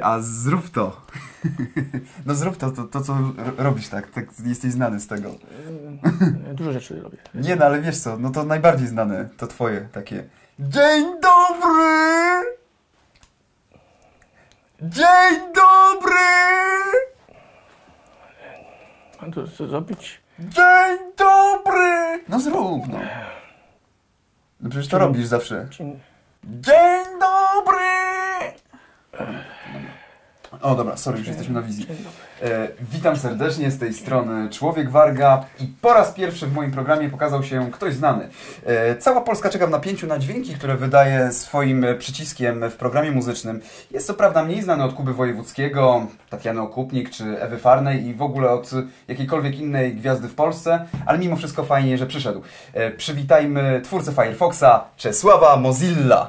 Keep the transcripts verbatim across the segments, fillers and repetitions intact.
a zrób to. No zrób to, to, to co robisz tak, tak, jesteś znany z tego. Dużo rzeczy robię. Nie, no ale wiesz co, no to najbardziej znane, to twoje takie. Dzień dobry! Dzień dobry! Mam to co zrobić? Dzień dobry! No zrób, no. No przecież to robisz zawsze. Dzień... Dzień dobry! O dobra, sorry, już jesteśmy na wizji. E, witam serdecznie z tej strony Człowiek Warga i po raz pierwszy w moim programie pokazał się ktoś znany. E, cała Polska czeka w napięciu na dźwięki, które wydaje swoim przyciskiem w programie muzycznym. Jest co prawda mniej znany od Kuby Wojewódzkiego, Tatiany Okupnik czy Ewy Farnej i w ogóle od jakiejkolwiek innej gwiazdy w Polsce, ale mimo wszystko fajnie, że przyszedł. E, przywitajmy twórcę Firefoxa, Czesława Mozilla.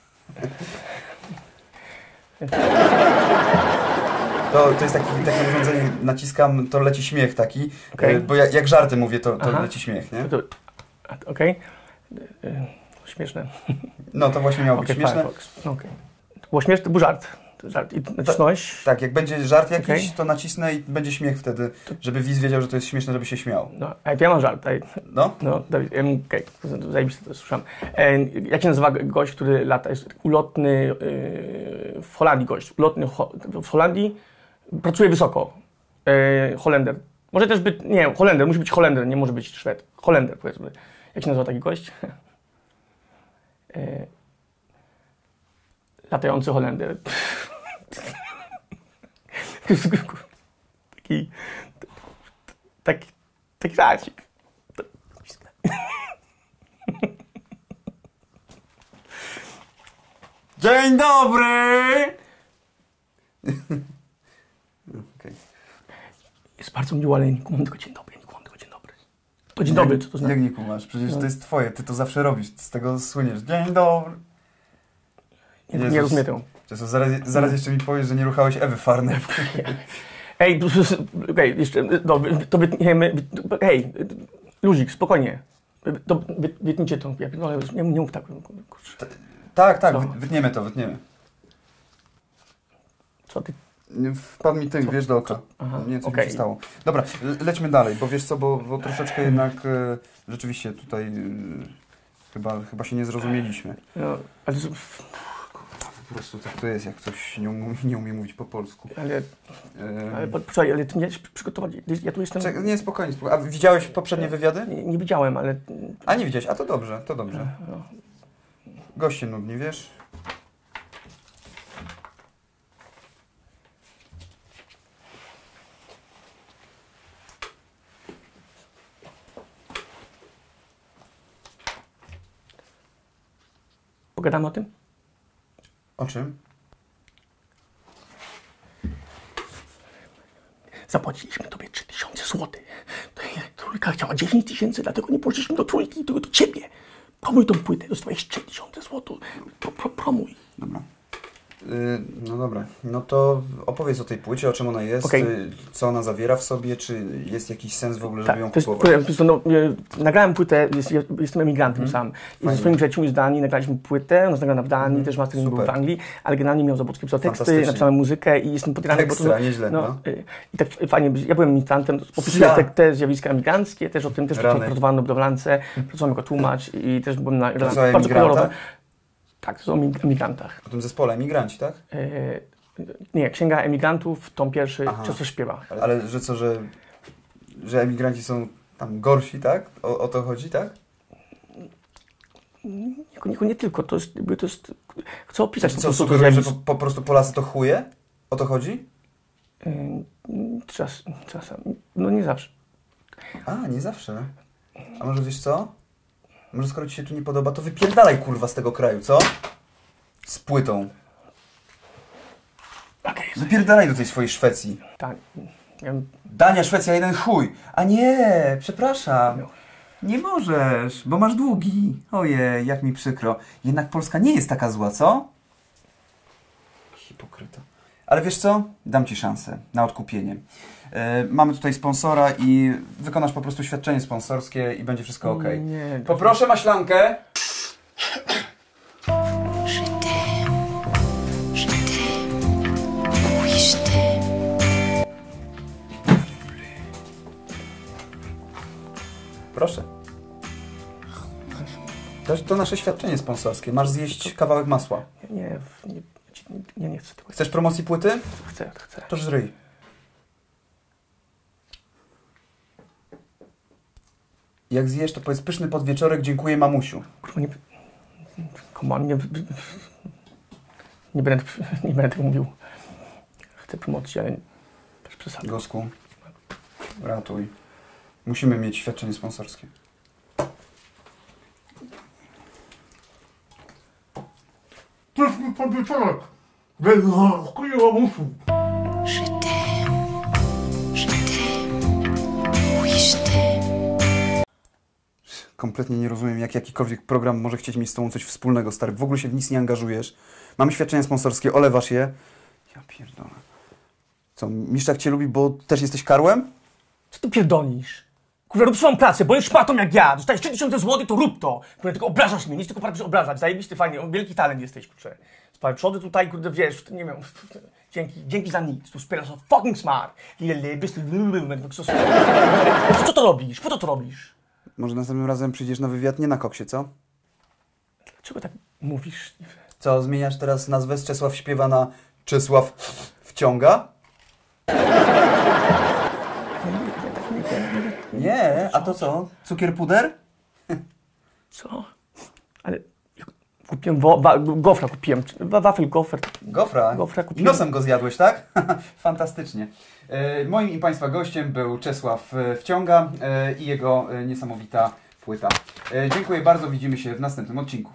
To, to jest taki, takie urządzenie, naciskam, to leci śmiech taki, okay. Bo jak, jak żarty mówię, to, to leci śmiech, nie? Okej. Okay. Śmieszne. No to właśnie miało być okay, śmieszne. Okay. Było śmieszne, to był żart. żart. I nacisnąłeś? Tak, jak będzie żart jakiś, okay. To nacisnę i będzie śmiech wtedy, żeby widz wiedział, że to jest śmieszne, żeby się śmiał. No, a ja mam żart. No? No, Dawid, okej, okay. Zajebiste to słyszałem. Jak się nazywa gość, który lata, jest ulotny w Holandii gość, ulotny w Holandii, pracuje wysoko. Holender. Może też być, nie, Holender, musi być Holender, nie może być Szwed. Holender, powiedzmy. Jak się nazywa taki gość? Latający Holender. Taki, taki, taki żarcik. Dzień dobry! Okay. Jest bardzo miło, ale nie kumam tylko dzień dobry, nie kumam tylko dzień dobry. To dzień dobry, co to znaczy? Jak nie kumasz? Przecież no. To jest twoje, ty to zawsze robisz, z tego słyniesz. Dzień dobry! Nie, nie rozumiem tego. Jezus, zaraz, zaraz jeszcze mi powiesz, że nie ruchałeś Ewy Farnej. Ej, okej, okay, jeszcze, no, to wytniemy, hej, luzik, spokojnie. To, wytnijcie to, no, nie, nie mów tak. T tak, tak, co? Wytniemy to, wytniemy. Co ty? Wpadł mi ty, wiesz, do oka. Aha, nie, co okay. mi się stało. Dobra, lećmy dalej, bo wiesz co, bo, bo troszeczkę jednak e, rzeczywiście tutaj e, chyba, chyba się nie zrozumieliśmy. No, ale... Po prostu tak to jest, jak ktoś nie umie, nie umie mówić po polsku. Ale, e... ale poczekaj, ale ty miałeś przygotować, ja tu jestem... Czekaj, nie, spokojnie, spokojnie. A widziałeś poprzednie wywiady? Nie, nie widziałem, ale... A nie widziałeś, a to dobrze, to dobrze. No. Goście nudni, wiesz? Pogadamy o tym? O czym? Zapłaciliśmy tobie trzy tysiące złotych. Trójka chciała dziesięć tysięcy, dlatego nie poszliśmy do trójki, tylko do ciebie. Promuj tą płytę, dostałeś trzy tysiące złotych. Pro, pro, promuj. Dobra. Yy, no dobra, no to opowiedz o tej płycie, o czym ona jest, okay. yy, co ona zawiera w sobie, czy jest jakiś sens w ogóle, żeby tak, ją to kupować? Jest, to jest, no, nagrałem płytę, jest, jestem emigrantem mm. sam. I ze swoimi przyjaciółmi z Danii nagraliśmy płytę, ona jest nagrana w Danii, mm. też mastering był w Anglii, ale generalnie miał Zabłocki pisał teksty, napisałem muzykę i jestem podjarany. Ekstra, bo to, nieźle, no. no. I tak fajnie, ja byłem emigrantem, opisuję te, te zjawiska emigranckie, też o tym, też pracowałem na budowlance, pracowałem jako tłumacz i też byłem na bardzo kolorowe. Tak, to są o emigrantach. O tym zespole Emigranci, tak? Yy, nie, Księga Emigrantów, tom pierwszy, często śpiewa. Ale, ale że co, że, że emigranci są tam gorsi, tak? O, o to chodzi, tak? Nie, nie, nie tylko, to jest, jakby to jest... Chcę opisać co, sugerujesz, że po, po prostu Polacy to chuje? O to chodzi? Yy, czas, czasem, no nie zawsze. A, nie zawsze. A może wiesz co? Może skoro ci się tu nie podoba, to wypierdalaj kurwa z tego kraju, co? Z płytą. Okay. Wypierdalaj do tej swojej Szwecji. Tak. Ja... Dania, Szwecja, jeden chuj. A nie, przepraszam. No. Nie możesz, bo masz długi. Ojej, jak mi przykro. Jednak Polska nie jest taka zła, co? Hipokryta. Ale wiesz co? Dam ci szansę na odkupienie. Yy, mamy tutaj sponsora i wykonasz po prostu świadczenie sponsorskie i będzie wszystko ok. Nie, poproszę maślankę. Proszę. To, to nasze świadczenie sponsorskie. Masz zjeść kawałek masła. Nie, nie, nie, nie chcę tego. Chcesz promocji płyty? Chcę, chcę. To żryj. Jak zjesz, to powiedz pyszny podwieczorek, dziękuję mamusiu. Kurwa, nie... Come on, nie... Nie będę, nie będę tego mówił. Chcę promocji, ale bez przesady. Gosku, ratuj. Musimy mieć świadczenie sponsorskie. Pyszny podwieczorek. Dziękuję mamusiu. Je t'aime, je t'aime, oui je t'aime. Kompletnie nie rozumiem, jak jakikolwiek program może chcieć mieć z tobą coś wspólnego, stary. W ogóle się w nic nie angażujesz. Mamy świadczenia sponsorskie, olewasz je. Ja pierdolę. Co, Miszczak cię lubi, bo też jesteś karłem? Co ty pierdolisz? Kurwa, rób swoją pracę, bo jest szmatą jak ja. Dostajesz trzy tysiące złotych, to rób to. Kurwa, tylko obrażasz mnie, nic tylko potrafisz obrażać. Zajebisty, fajnie, wielki talent jesteś, kurczę. Spal przody tutaj, kurde, wiesz, nie wiem, dzięki, dzięki za nic. Tu wspierasz so fucking smart. Co to robisz? Po co to robisz? Może następnym razem przyjdziesz na wywiad nie na koksie, co? Dlaczego tak mówisz? Co, zmieniasz teraz nazwę z Czesław śpiewa na Czesław wciąga? Nie, a to co? Cukier puder? Co? Ale kupiłem wo, wa, gofra, kupiłem. Wa, wafel gofer. Gofra? Gofra kupiłem. Nosem go zjadłeś, tak? Fantastycznie. E, moim i Państwa gościem był Czesław Wciąga e, i jego e, niesamowita płyta. E, dziękuję bardzo, widzimy się w następnym odcinku.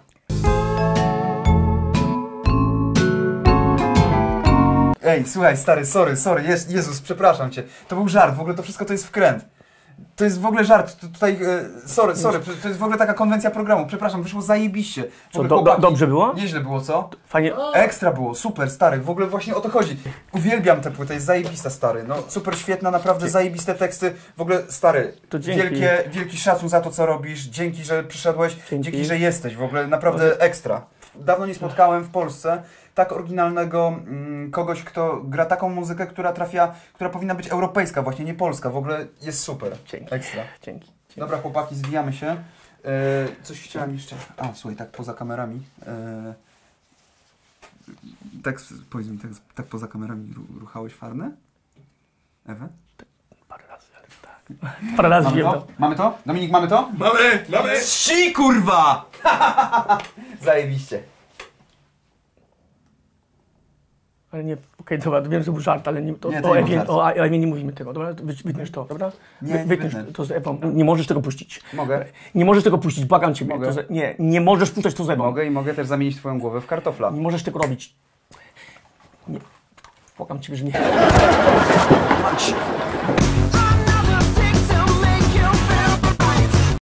Ej, słuchaj, stary, sorry, sorry, jest, Jezus, przepraszam cię. To był żart, w ogóle to wszystko to jest wkręt. To jest w ogóle żart, to, tutaj, e, sorry, sorry, to jest w ogóle taka konwencja programu, przepraszam, wyszło zajebiście. W Co, ogóle, do, do, chłopaki, dobrze było? Nieźle było, co? Fajnie. Ekstra było, super, stary, w ogóle właśnie o to chodzi. Uwielbiam tę płytę, jest zajebista, stary, no super świetna, naprawdę zajebiste teksty, w ogóle, stary, To dzięki. wielkie, wielki szacun za to, co robisz, dzięki, że przyszedłeś, Dzięki. dzięki, że jesteś, w ogóle naprawdę ekstra. Dawno nie spotkałem w Polsce tak oryginalnego mm, kogoś, kto gra taką muzykę, która trafia, która powinna być europejska, właśnie nie polska, w ogóle jest super, Dzięki. ekstra. Dzięki. Dzięki. Dobra chłopaki, zwijamy się. E, coś chciałem jeszcze. A, słuchaj, tak poza kamerami. E, tak, powiedz mi, tak, tak poza kamerami ru, ruchałeś farnę? Ewę? Parę razy, ale tak. Parę razy Mamy wiem to? to. Mamy to? Dominik, mamy to? Mamy, mamy. Trzy, kurwa! Zajebiście. Ale nie, okej, dobra, wiem, że był żart, ale nie, to, Nie, to o, nie był Ewie, żart. o Ewie nie mówimy tego, dobra? Wy, wytniesz to, dobra? Nie, Wy, nie wytniesz wytnę. to z Ewą. Nie możesz tego puścić. Mogę? Nie możesz tego puścić, błagam ciebie. Mogę. To z, nie, nie możesz puszczać to z Ewą. Mogę i mogę też zamienić twoją głowę w kartofla. Nie możesz tego robić. Nie. Błagam ciebie, że nie. Mać.